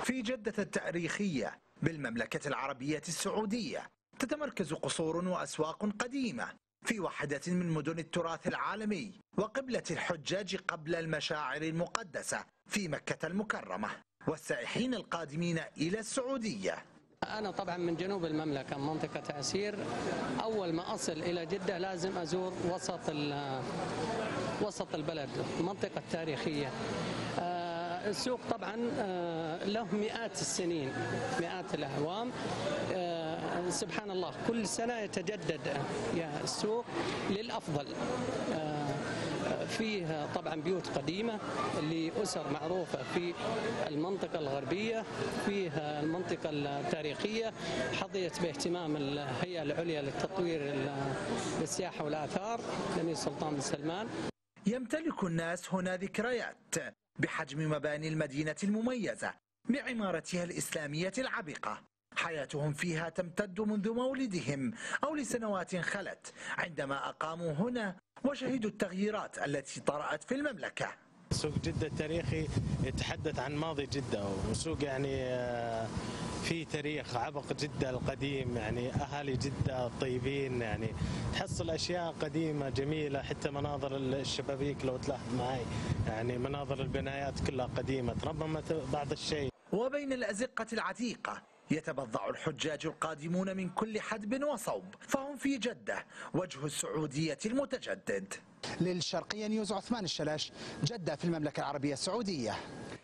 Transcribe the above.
في جدة التاريخية بالمملكة العربية السعودية تتمركز قصور وأسواق قديمة في واحدة من مدن التراث العالمي وقبلة الحجاج قبل المشاعر المقدسة في مكة المكرمة والسائحين القادمين إلى السعودية. أنا طبعا من جنوب المملكة منطقة عسير، أول ما أصل إلى جدة لازم أزور وسط البلد، المنطقة التاريخية. السوق طبعا له مئات السنين، مئات الأعوام. سبحان الله كل سنة يتجدد السوق للأفضل. فيه طبعا بيوت قديمة لأسر معروفة في المنطقة الغربية، فيه المنطقة التاريخية حظيت باهتمام الهيئة العليا للتطوير للسياحة والآثار الأمير سلطان بن سلمان. يمتلك الناس هنا ذكريات بحجم مباني المدينة المميزة بعمارتها الإسلامية العبقة. حياتهم فيها تمتد منذ مولدهم أو لسنوات خلت عندما أقاموا هنا وشهدوا التغييرات التي طرأت في المملكة. سوق جدة التاريخي يتحدث عن ماضي جدة، وسوق يعني في تاريخ عبق جدة القديم، يعني أهالي جدة الطيبين، يعني تحصل أشياء قديمة جميلة، حتى مناظر الشبابيك لو تلاحظ معي يعني مناظر البنايات كلها قديمة، ربما بعض الشيء. وبين الأزقة العتيقة يتبضع الحجاج القادمون من كل حدب وصوب، فهم في جدة وجه السعودية المتجدد. للشرقية نيوز عثمان الشلاش، جدة في المملكة العربية السعودية.